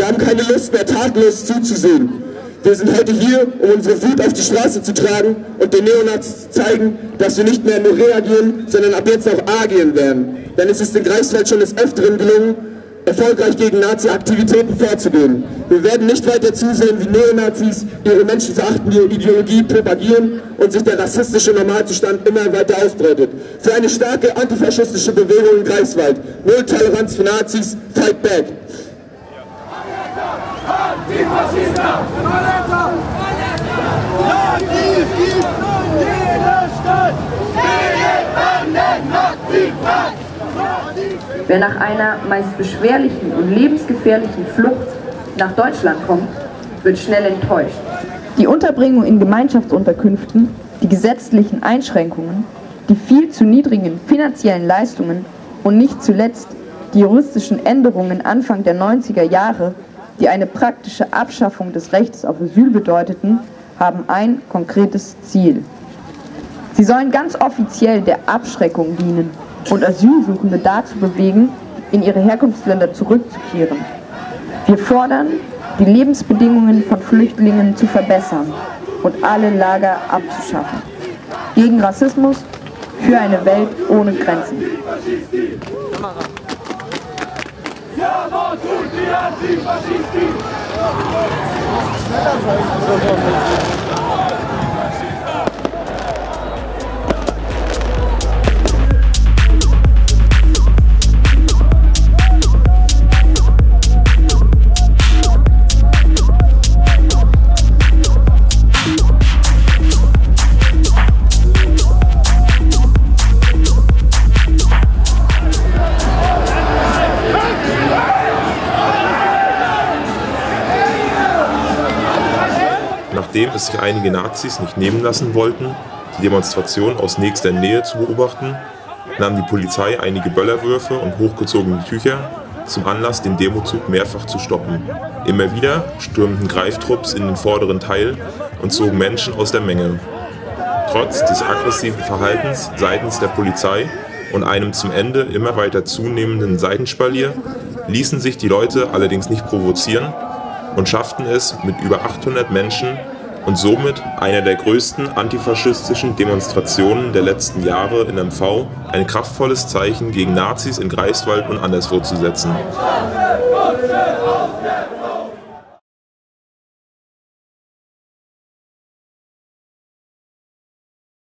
Wir haben keine Lust mehr, tatenlos zuzusehen. Wir sind heute hier, um unsere Wut auf die Straße zu tragen und den Neonazis zu zeigen, dass wir nicht mehr nur reagieren, sondern ab jetzt auch agieren werden. Denn es ist in Greifswald schon des Öfteren gelungen, erfolgreich gegen Nazi-Aktivitäten vorzugehen. Wir werden nicht weiter zusehen, wie Neonazis ihre menschenverachtende Ideologie propagieren und sich der rassistische Normalzustand immer weiter ausbreitet. Für eine starke antifaschistische Bewegung in Greifswald. Null Toleranz für Nazis, fight back! Antifaschista! Nazis gibt nun jede Stadt! Wer nach einer meist beschwerlichen und lebensgefährlichen Flucht nach Deutschland kommt, wird schnell enttäuscht. Die Unterbringung in Gemeinschaftsunterkünften, die gesetzlichen Einschränkungen, die viel zu niedrigen finanziellen Leistungen und nicht zuletzt die juristischen Änderungen Anfang der 90er Jahre, die eine praktische Abschaffung des Rechts auf Asyl bedeuteten, haben ein konkretes Ziel. Sie sollen ganz offiziell der Abschreckung dienen und Asylsuchende dazu bewegen, in ihre Herkunftsländer zurückzukehren. Wir fordern, die Lebensbedingungen von Flüchtlingen zu verbessern und alle Lager abzuschaffen. Gegen Rassismus, für eine Welt ohne Grenzen. Nachdem es sich einige Nazis nicht nehmen lassen wollten, die Demonstration aus nächster Nähe zu beobachten, nahm die Polizei einige Böllerwürfe und hochgezogene Tücher zum Anlass, den Demozug mehrfach zu stoppen. Immer wieder stürmten Greiftrupps in den vorderen Teil und zogen Menschen aus der Menge. Trotz des aggressiven Verhaltens seitens der Polizei und einem zum Ende immer weiter zunehmenden Seitenspalier ließen sich die Leute allerdings nicht provozieren und schafften es mit über 800 Menschen und somit einer der größten antifaschistischen Demonstrationen der letzten Jahre in MV ein kraftvolles Zeichen gegen Nazis in Greifswald und anderswo zu setzen.